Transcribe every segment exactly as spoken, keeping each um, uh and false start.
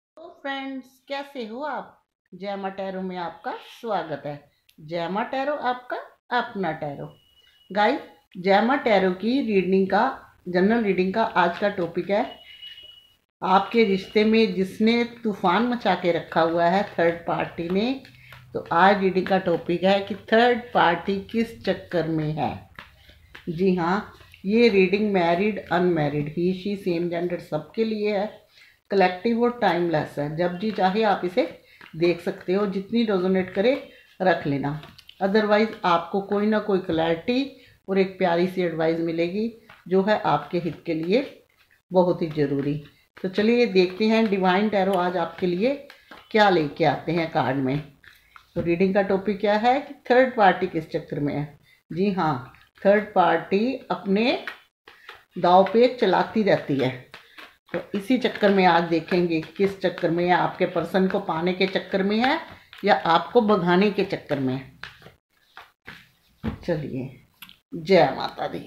तो फ्रेंड्स, कैसे हो आप? जैमा टैरो में आपका स्वागत है। जैमा टैरो आपका अपना टैरो। गाइस, जैमा टैरो की रीडिंग का जनरल रीडिंग का आज का टॉपिक है, आपके रिश्ते में जिसने तूफान मचा के रखा हुआ है थर्ड पार्टी ने। तो आज रीडिंग का टॉपिक है कि थर्ड पार्टी किस चक्कर में है। जी हाँ, ये reading married unmarried he she same gender सबके लिए है। कलेक्टिव और टाइमलेस है, जब जी चाहे आप इसे देख सकते हो, जितनी रेजोनेट करे रख लेना। अदरवाइज आपको कोई ना कोई क्लैरिटी और एक प्यारी सी एडवाइस मिलेगी जो है आपके हित के लिए बहुत ही ज़रूरी। तो चलिए देखते हैं डिवाइन टैरो आज आपके लिए क्या लेके आते हैं कार्ड में। तो रीडिंग का टॉपिक क्या है कि थर्ड पार्टी किस चक्कर में है। जी हाँ, थर्ड पार्टी अपने दाव पे चलाती रहती है। तो इसी चक्कर में आज देखेंगे किस चक्कर में है, आपके पर्सन को पाने के चक्कर में है या आपको भगाने के चक्कर में है। चलिए, जय माता दी।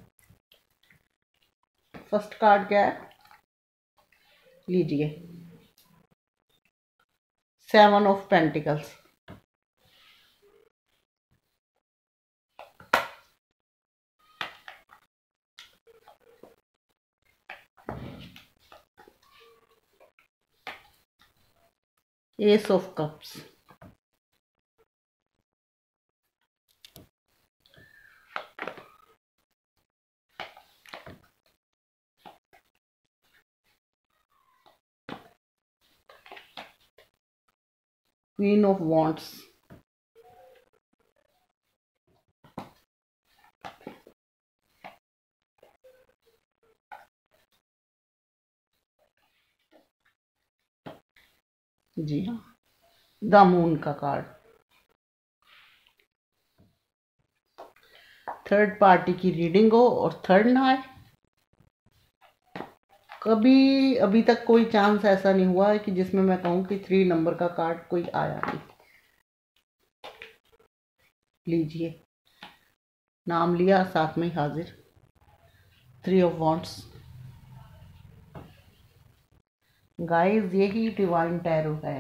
फर्स्ट कार्ड क्या है, लीजिए, seven of pentacles. Ace of cups. Queen of wands. जी हाँ, द मून का कार्ड। थर्ड पार्टी की रीडिंग हो और थर्ड ना आए, कभी अभी तक कोई चांस ऐसा नहीं हुआ है कि जिसमें मैं कहूँ कि थ्री नंबर का कार्ड कोई आया नहीं। लीजिए, नाम लिया साथ में हाजिर। Three of wands. गाइस, यही डिवाइन टैरो है।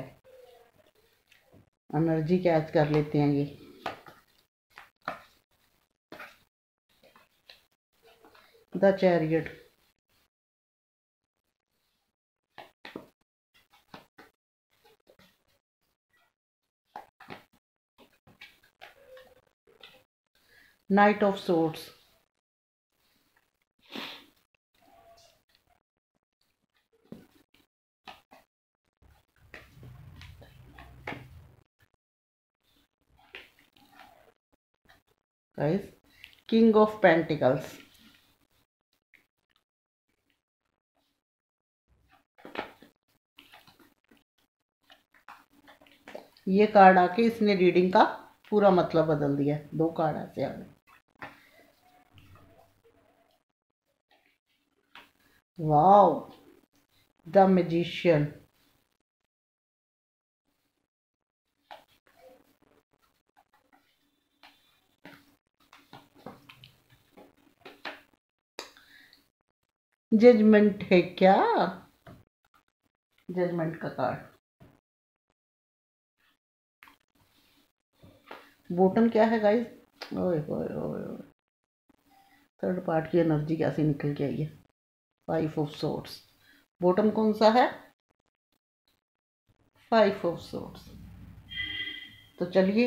एनर्जी कैच कर लेते हैं ये। The chariot. Knight of swords. Guys, king of pentacles. ये कार्ड आके इसने रीडिंग का पूरा मतलब बदल दिया। दो कार्ड ऐसे आ गए। Wow, the magician. जजमेंट है क्या? जजमेंट का कार्ड। बॉटम क्या है गाइस? ओए ओए ओए ओए, थर्ड पार्ट की एनर्जी कैसी निकल के आई है। Five of swords. बॉटम कौन सा है? Five of swords. तो चलिए,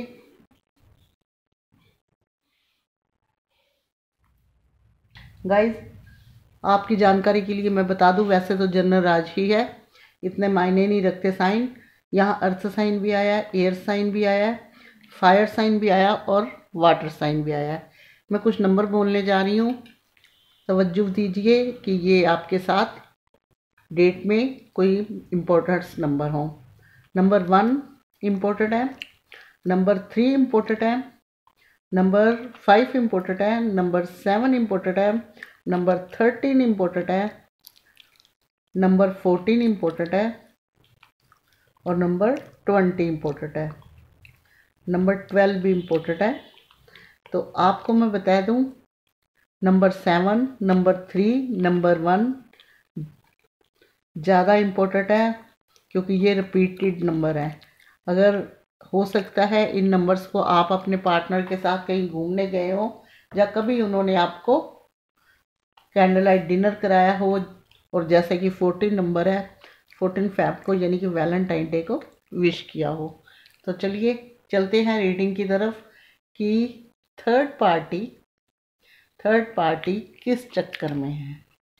गाइस, आपकी जानकारी के लिए मैं बता दूं, वैसे तो जनरल राज ही है, इतने मायने नहीं रखते साइन। यहाँ अर्थ साइन भी आया है, एयर साइन भी आया है, फायर साइन भी आया और वाटर साइन भी आया है। मैं कुछ नंबर बोलने जा रही हूँ, तवज्जो दीजिए कि ये आपके साथ डेट में कोई इम्पोर्टेंट नंबर हो। नंबर वन इम्पोर्टेंट है, नंबर थ्री इम्पोर्टेंट है, नंबर फाइव इम्पोर्टेंट है, नंबर सेवन इम्पोर्टेंट है, नंबर थर्टीन इम्पोर्टेंट है, नंबर फोर्टीन इम्पोर्टेंट है और नंबर ट्वेंटी इम्पोर्टेंट है। नंबर ट्वेल्व भी इम्पोर्टेंट है। तो आपको मैं बता दूं, number seven, number three, number one ज़्यादा इम्पोर्टेंट है, क्योंकि ये रिपीटेड नंबर है। अगर हो सकता है इन नंबर्स को आप अपने पार्टनर के साथ कहीं घूमने गए हो या कभी उन्होंने आपको कैंडल लाइट डिनर कराया हो, और जैसे कि फोर्टीन नंबर है, फोर्टीन फैब को यानी कि वैलेंटाइन डे को विश किया हो। तो चलिए चलते हैं रीडिंग की तरफ कि थर्ड पार्टी थर्ड पार्टी किस चक्कर में है।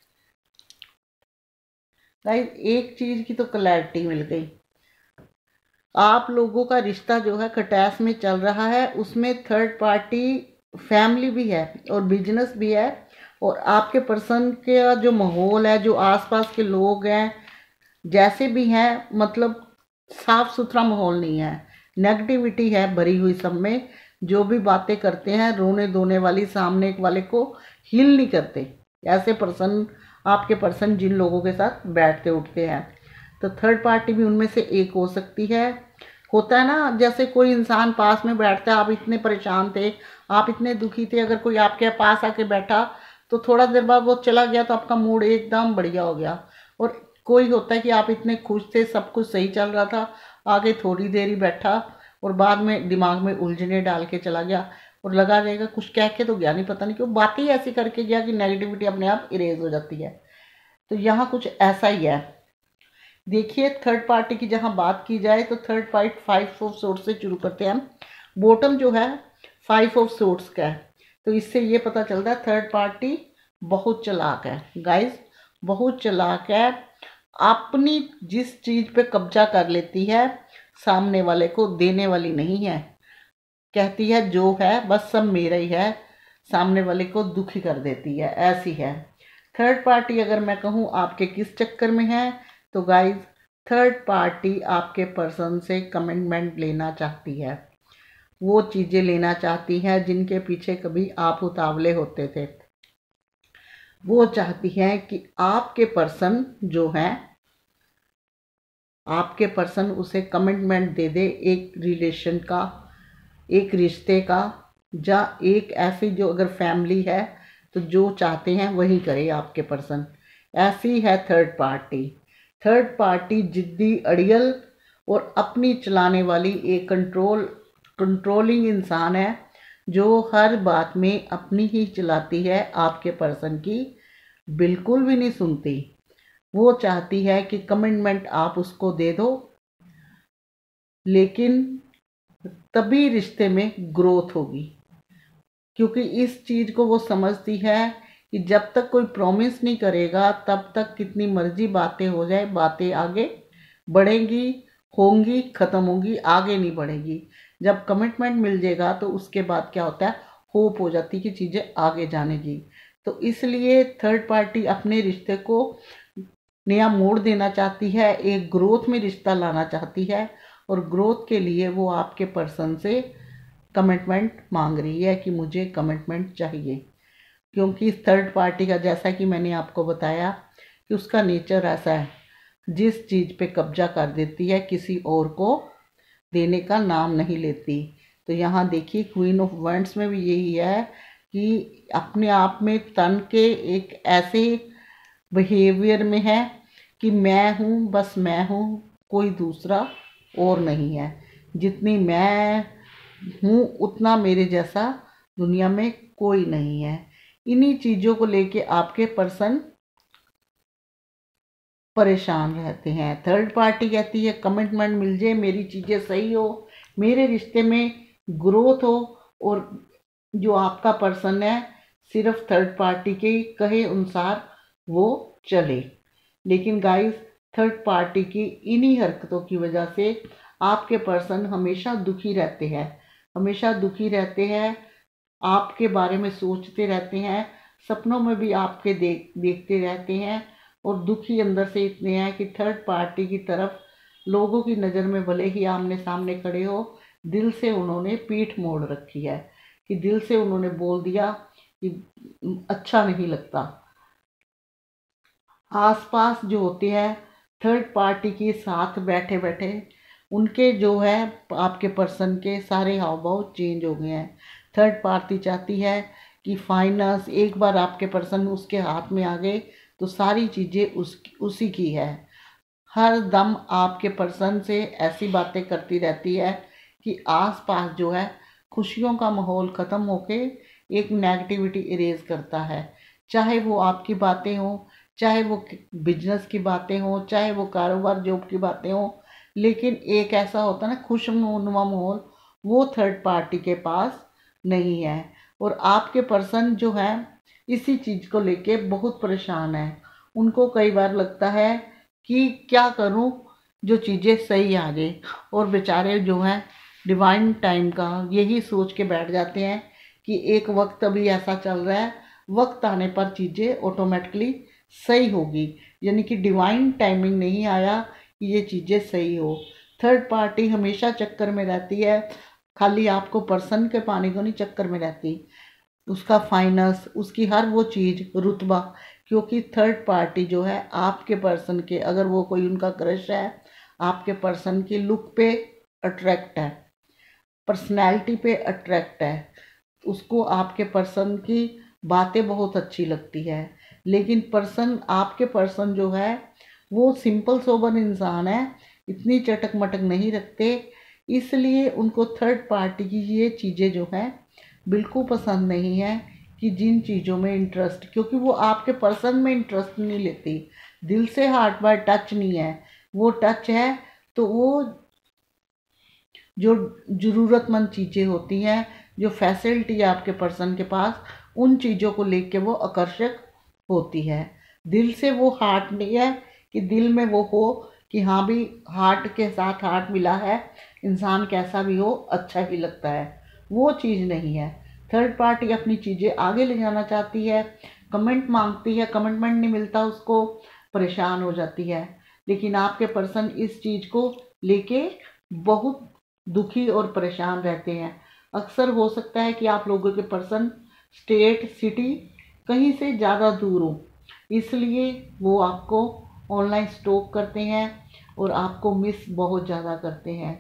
गाइस एक चीज़ की तो क्लैरिटी मिल गई, आप लोगों का रिश्ता जो है खटास में चल रहा है, उसमें थर्ड पार्टी फैमिली भी है और बिजनेस भी है, और आपके पर्सन का जो माहौल है, जो आसपास के लोग हैं जैसे भी हैं, मतलब साफ सुथरा माहौल नहीं है, नेगेटिविटी है भरी हुई सब में। जो भी बातें करते हैं रोने धोने वाली, सामने वाले को हील नहीं करते, ऐसे पर्सन आपके पर्सन जिन लोगों के साथ बैठते उठते हैं। तो थर्ड पार्टी भी उनमें से एक हो सकती है। होता है ना, जैसे कोई इंसान पास में बैठता है, आप इतने परेशान थे, आप इतने दुखी थे, अगर कोई आपके पास आके बैठा तो थोड़ा देर बाद वो चला गया तो आपका मूड एकदम बढ़िया हो गया। और कोई होता है कि आप इतने खुश थे, सब कुछ सही चल रहा था, आगे थोड़ी देर ही बैठा और बाद में दिमाग में उलझने डाल के चला गया, और लगा रहेगा कुछ कह के तो गया नहीं, पता नहीं क्यों बातें ही ऐसी करके गया कि नेगेटिविटी अपने आप इरेज हो जाती है। तो यहाँ कुछ ऐसा ही है। देखिए थर्ड पार्टी की जहाँ बात की जाए तो third party five of swords से शुरू करते हैं। बॉटम जो है फाइव ऑफ सोर्ट्स का है, तो इससे ये पता चलता है थर्ड पार्टी बहुत चालाक है गाइस, बहुत चालाक है। अपनी जिस चीज़ पे कब्जा कर लेती है सामने वाले को देने वाली नहीं है, कहती है जो है बस सब मेरा ही है, सामने वाले को दुखी कर देती है, ऐसी है थर्ड पार्टी। अगर मैं कहूँ आपके किस चक्कर में है, तो गाइस थर्ड पार्टी आपके पर्सन से कमिटमेंट लेना चाहती है, वो चीज़ें लेना चाहती हैं जिनके पीछे कभी आप उतावले होते थे। वो चाहती हैं कि आपके पर्सन जो है, आपके पर्सन उसे कमिटमेंट दे दे, एक रिलेशन का, एक रिश्ते का, या एक ऐसी जो अगर फैमिली है तो जो चाहते हैं वही करे आपके पर्सन। ऐसी है थर्ड पार्टी। थर्ड पार्टी जिद्दी, अड़ियल और अपनी चलाने वाली एक कंट्रोल कंट्रोलिंग इंसान है, जो हर बात में अपनी ही चलाती है, आपके पर्सन की बिल्कुल भी नहीं सुनती। वो चाहती है कि कमिटमेंट आप उसको दे दो, लेकिन तभी रिश्ते में ग्रोथ होगी, क्योंकि इस चीज़ को वो समझती है कि जब तक कोई प्रॉमिस नहीं करेगा तब तक कितनी मर्जी बातें हो जाए, बातें आगे बढ़ेंगी, होंगी, ख़त्म होंगी, आगे नहीं बढ़ेगी। जब कमिटमेंट मिल जाएगा तो उसके बाद क्या होता है, होप हो जाती है कि चीज़ें आगे जाने की। तो इसलिए थर्ड पार्टी अपने रिश्ते को नया मोड़ देना चाहती है, एक ग्रोथ में रिश्ता लाना चाहती है, और ग्रोथ के लिए वो आपके पर्सन से कमिटमेंट मांग रही है कि मुझे कमिटमेंट चाहिए। क्योंकि इस थर्ड पार्टी का, जैसा कि मैंने आपको बताया, कि उसका नेचर ऐसा है, जिस चीज़ पे कब्जा कर देती है किसी और को देने का नाम नहीं लेती। तो यहाँ देखिए क्वीन ऑफ वैंड्स में भी यही है कि अपने आप में तन के एक ऐसे बिहेवियर में है कि मैं हूँ, बस मैं हूँ, कोई दूसरा और नहीं है, जितनी मैं हूँ उतना मेरे जैसा दुनिया में कोई नहीं है। इन्हीं चीज़ों को लेके आपके पर्सन परेशान रहते हैं। थर्ड पार्टी कहती है कमिटमेंट मिल जाए, मेरी चीज़ें सही हो, मेरे रिश्ते में ग्रोथ हो, और जो आपका पर्सन है सिर्फ थर्ड पार्टी के कहे अनुसार वो चले। लेकिन गाइस थर्ड पार्टी की इन्हीं हरकतों की वजह से आपके पर्सन हमेशा दुखी रहते हैं, हमेशा दुखी रहते हैं, आपके बारे में सोचते रहते हैं, सपनों में भी आपके देख देखते रहते हैं, और दुखी अंदर से इतने हैं कि थर्ड पार्टी की तरफ लोगों की नज़र में भले ही आमने सामने खड़े हो, दिल से उन्होंने पीठ मोड़ रखी है, कि दिल से उन्होंने बोल दिया कि अच्छा नहीं लगता। आसपास जो होते हैं थर्ड पार्टी के साथ बैठे बैठे, उनके जो है आपके पर्सन के सारे हाव भाव चेंज हो गए हैं। थर्ड पार्टी चाहती है कि फाइनेंस एक बार आपके पर्सन उसके हाथ में आ गए तो सारी चीज़ें उस उसी की है, हर दम आपके पर्सन से ऐसी बातें करती रहती है कि आसपास जो है खुशियों का माहौल ख़त्म होके एक नेगेटिविटी इरेज करता है। चाहे वो आपकी बातें हों, चाहे वो बिजनेस की बातें हों, चाहे वो कारोबार जॉब की बातें हों, लेकिन एक ऐसा होता है ना खुशनुमा माहौल, वो थर्ड पार्टी के पास नहीं है। और आपके पर्सन जो है इसी चीज़ को लेके बहुत परेशान है। उनको कई बार लगता है कि क्या करूं जो चीज़ें सही आ जाए, और बेचारे जो हैं डिवाइन टाइम का यही सोच के बैठ जाते हैं कि एक वक्त अभी ऐसा चल रहा है, वक्त आने पर चीज़ें ऑटोमेटिकली सही होगी। यानी कि डिवाइन टाइमिंग नहीं आया कि ये चीज़ें सही हो। थर्ड पार्टी हमेशा चक्कर में रहती है, खाली आपको पर्सन के पानी को नहीं चक्कर में रहती, उसका फाइनेंस, उसकी हर वो चीज़, रुतबा। क्योंकि थर्ड पार्टी जो है आपके पर्सन के, अगर वो कोई उनका क्रश है, आपके पर्सन की लुक पे अट्रैक्ट है, पर्सनैलिटी पे अट्रैक्ट है, उसको आपके पर्सन की बातें बहुत अच्छी लगती है। लेकिन पर्सन, आपके पर्सन जो है वो सिंपल सोबर इंसान है, इतनी चटक मटक नहीं रखते। इसलिए उनको थर्ड पार्टी की ये चीज़ें जो हैं बिल्कुल पसंद नहीं है कि जिन चीज़ों में इंटरेस्ट, क्योंकि वो आपके पर्सन में इंटरेस्ट नहीं लेती, दिल से हार्ट बाय टच नहीं है। वो टच है तो वो जो ज़रूरतमंद चीज़ें होती हैं, जो फैसिलिटी है आपके पर्सन के पास, उन चीज़ों को लेके वो आकर्षक होती है। दिल से वो हार्ट नहीं है कि दिल में वो हो कि हाँ भी हार्ट के साथ हार्ट मिला है, इंसान कैसा भी हो अच्छा ही लगता है, वो चीज़ नहीं है। थर्ड पार्टी अपनी चीज़ें आगे ले जाना चाहती है, कमेंट मांगती है, कमिटमेंट नहीं मिलता उसको, परेशान हो जाती है। लेकिन आपके पर्सन इस चीज़ को लेके बहुत दुखी और परेशान रहते हैं। अक्सर हो सकता है कि आप लोगों के पर्सन स्टेट, सिटी कहीं से ज़्यादा दूर हो, इसलिए वो आपको ऑनलाइन स्टॉक करते हैं और आपको मिस बहुत ज़्यादा करते हैं।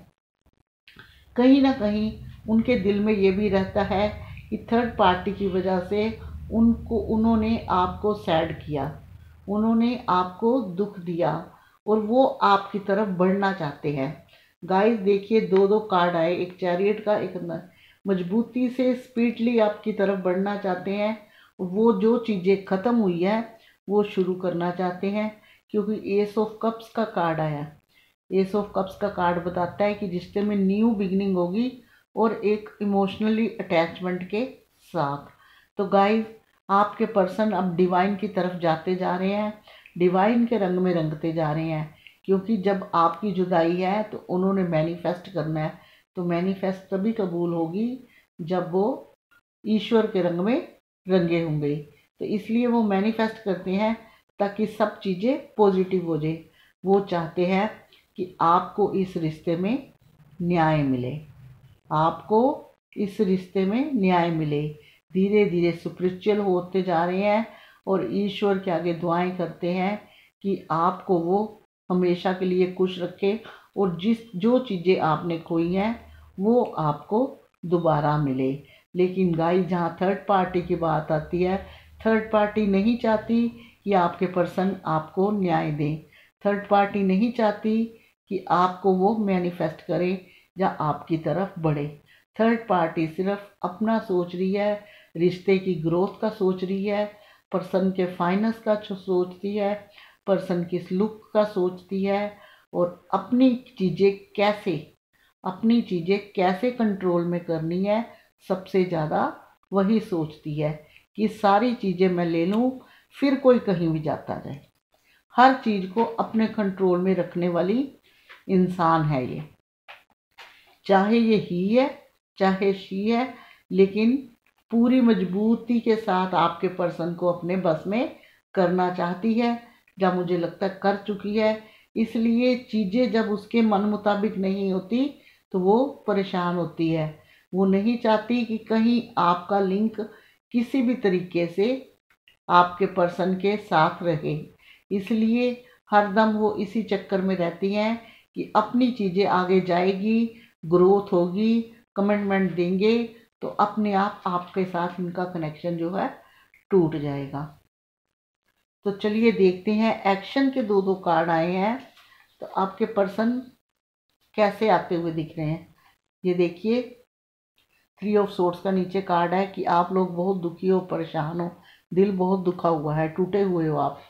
कहीं ना कहीं उनके दिल में ये भी रहता है कि थर्ड पार्टी की वजह से उनको उन्होंने आपको सैड किया, उन्होंने आपको दुख दिया, और वो आपकी तरफ बढ़ना चाहते हैं। गाइस देखिए, दो दो कार्ड आए, एक चैरियट का, एक न- मजबूती से स्पीडली आपकी तरफ बढ़ना चाहते हैं। वो जो चीज़ें ख़त्म हुई है वो शुरू करना चाहते हैं, क्योंकि एस ऑफ कप्स का कार्ड आया। एस ऑफ कप्स का कार्ड बताता है कि रिश्ते में न्यू बिगनिंग होगी और एक इमोशनली अटैचमेंट के साथ। तो गाइस, आपके पर्सन अब डिवाइन की तरफ जाते जा रहे हैं, डिवाइन के रंग में रंगते जा रहे हैं। क्योंकि जब आपकी जुदाई है तो उन्होंने मैनिफेस्ट करना है, तो मैनिफेस्ट तभी कबूल होगी जब वो ईश्वर के रंग में रंगे होंगे। तो इसलिए वो मैनिफेस्ट करते हैं ताकि सब चीज़ें पॉजिटिव हो जाए। वो चाहते हैं कि आपको इस रिश्ते में न्याय मिले, आपको इस रिश्ते में न्याय मिले। धीरे धीरे स्पिरिचुअल होते जा रहे हैं और ईश्वर के आगे दुआएं करते हैं कि आपको वो हमेशा के लिए खुश रखे, और जिस जो चीज़ें आपने खोई हैं वो आपको दोबारा मिले। लेकिन गाइस, जहाँ थर्ड पार्टी की बात आती है, थर्ड पार्टी नहीं चाहती कि आपके पर्सन आपको न्याय दें। थर्ड पार्टी नहीं चाहती कि आपको वो मैनिफेस्ट करे या आपकी तरफ बढ़े। थर्ड पार्टी सिर्फ अपना सोच रही है, रिश्ते की ग्रोथ का सोच रही है, पर्सन के फाइनेंस का सोचती है, पर्सन की लुक का सोचती है, और अपनी चीज़ें कैसे अपनी चीज़ें कैसे कंट्रोल में करनी है, सबसे ज़्यादा वही सोचती है कि सारी चीज़ें मैं ले लूँ, फिर कोई कहीं भी जाता जाए। हर चीज़ को अपने कंट्रोल में रखने वाली इंसान है ये, चाहे ये ही है चाहे शी है, लेकिन पूरी मजबूती के साथ आपके पर्सन को अपने बस में करना चाहती है, जब मुझे लगता है कर चुकी है। इसलिए चीज़ें जब उसके मन मुताबिक नहीं होती तो वो परेशान होती है। वो नहीं चाहती कि कहीं आपका लिंक किसी भी तरीके से आपके पर्सन के साथ रहे। इसलिए हरदम वो इसी चक्कर में रहती हैं कि अपनी चीज़ें आगे जाएगी, ग्रोथ होगी, कमिटमेंट देंगे तो अपने आप आपके साथ इनका कनेक्शन जो है टूट जाएगा। तो चलिए देखते हैं, एक्शन के दो दो कार्ड आए हैं, तो आपके पर्सन कैसे आते हुए दिख रहे हैं। ये देखिए, थ्री ऑफ सोर्ड्स का नीचे कार्ड है कि आप लोग बहुत दुखी हो, परेशान हो, दिल बहुत दुखा हुआ है, टूटे हुए हो आप।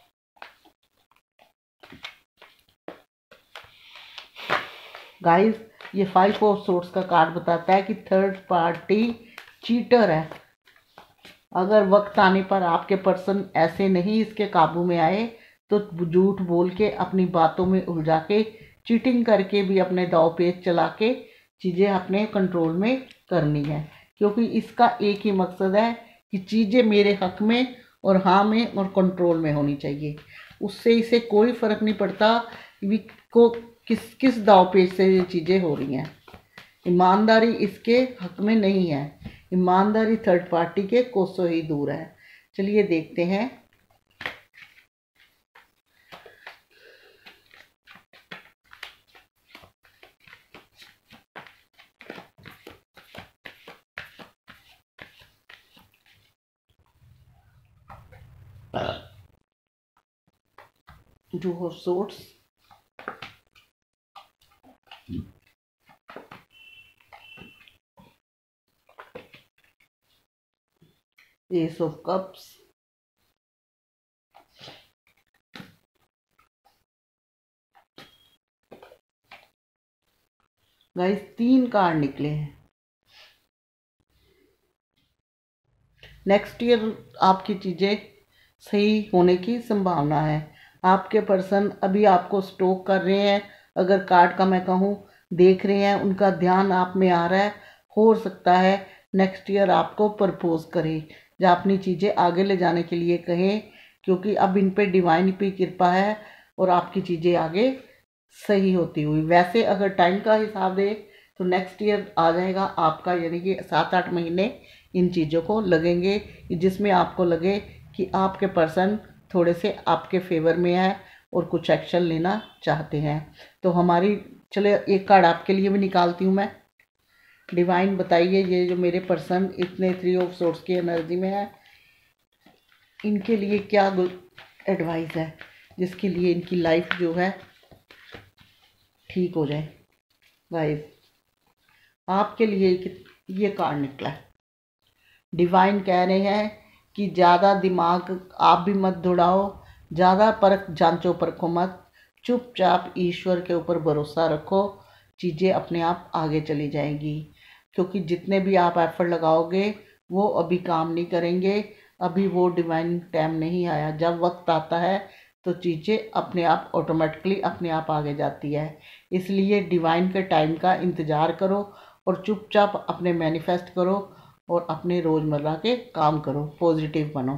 गाइस, ये फाइव ऑफ सोर्ड्स का कार्ड बताता है कि थर्ड पार्टी चीटर है। अगर वक्त आने पर आपके पर्सन ऐसे नहीं इसके काबू में आए तो झूठ बोल के, अपनी बातों में उलझा के, चीटिंग करके भी अपने दाव पेच चला के चीज़ें अपने कंट्रोल में करनी है, क्योंकि इसका एक ही मकसद है कि चीज़ें मेरे हक में और हाँ में और कंट्रोल में होनी चाहिए। उससे इसे कोई फ़र्क नहीं पड़ता कि को किस किस दाव पेच से ये चीज़ें हो रही हैं। ईमानदारी इसके हक में नहीं है। ईमानदारी थर्ड पार्टी के कोसों ही दूर है। चलिए देखते हैं। Two of Swords, Ace of Cups, guys तीन कार्ड निकले हैं। नेक्स्ट ईयर आपकी चीज़ें सही होने की संभावना है। आपके पर्सन अभी आपको स्टोक कर रहे हैं, अगर कार्ड का मैं कहूँ देख रहे हैं, उनका ध्यान आप में आ रहा है। हो सकता है नेक्स्ट ईयर आपको प्रपोज करें या अपनी चीज़ें आगे ले जाने के लिए कहें, क्योंकि अब इन पे डिवाइन की कृपा है और आपकी चीज़ें आगे सही होती हुई। वैसे अगर टाइम का हिसाब दे तो नेक्स्ट ईयर आ जाएगा आपका, यानी कि सात आठ महीने इन चीज़ों को लगेंगे, जिसमें आपको लगे कि आपके पर्सन थोड़े से आपके फेवर में है और कुछ एक्शन लेना चाहते हैं। तो हमारी चले एक कार्ड आपके लिए भी निकालती हूँ मैं। डिवाइन बताइए, ये जो मेरे पर्सन इतने थ्री ऑफ सोर्ड्स की एनर्जी में है, इनके लिए क्या एडवाइस है जिसके लिए इनकी लाइफ जो है ठीक हो जाए। गाइस, आपके लिए ये कार्ड निकला है। डिवाइन कह रहे हैं कि ज़्यादा दिमाग आप भी मत दौड़ाओ, ज़्यादा परख जांचो परखो मत, चुपचाप ईश्वर के ऊपर भरोसा रखो, चीज़ें अपने आप आगे चली जाएंगी। क्योंकि जितने भी आप एफर्ट लगाओगे वो अभी काम नहीं करेंगे, अभी वो डिवाइन टाइम नहीं आया। जब वक्त आता है तो चीज़ें अपने आप ऑटोमेटिकली अपने आप आगे जाती है। इसलिए डिवाइन के टाइम का इंतज़ार करो और चुपचाप अपने मैनिफेस्ट करो और अपने रोज़मर्रा के काम करो, पॉजिटिव बनो।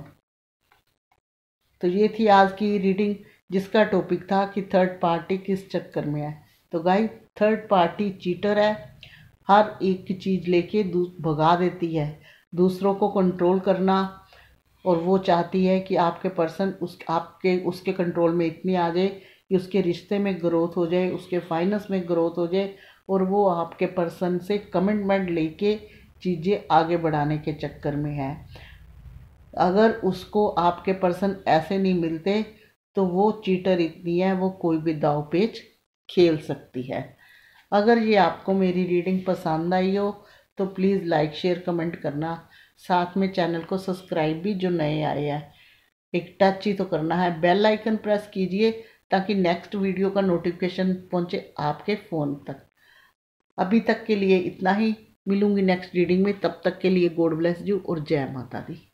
तो ये थी आज की रीडिंग, जिसका टॉपिक था कि थर्ड पार्टी किस चक्कर में है। तो गाइस, थर्ड पार्टी चीटर है, हर एक की चीज़ लेके भगा देती है, दूसरों को कंट्रोल करना, और वो चाहती है कि आपके पर्सन उस आपके उसके कंट्रोल में इतनी आ जाए कि उसके रिश्ते में ग्रोथ हो जाए, उसके फाइनेंस में ग्रोथ हो जाए, और वो आपके पर्सन से कमिटमेंट लेके चीज़ें आगे बढ़ाने के चक्कर में है। अगर उसको आपके पर्सन ऐसे नहीं मिलते तो वो चीटर इतनी है, वो कोई भी दाव पेच खेल सकती है। अगर ये आपको मेरी रीडिंग पसंद आई हो तो प्लीज़ लाइक शेयर कमेंट करना, साथ में चैनल को सब्सक्राइब भी जो नए आए हैं एक टच ही तो करना है, बेल आइकन प्रेस कीजिए ताकि नेक्स्ट वीडियो का नोटिफिकेशन पहुंचे आपके फ़ोन तक। अभी तक के लिए इतना ही, मिलूंगी नेक्स्ट रीडिंग में, तब तक के लिए गॉड ब्लेस यू और जय माता दी।